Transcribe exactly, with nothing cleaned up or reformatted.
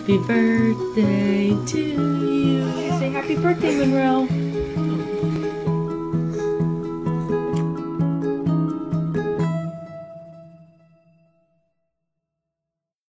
Happy birthday to you. Say happy birthday, Monroe.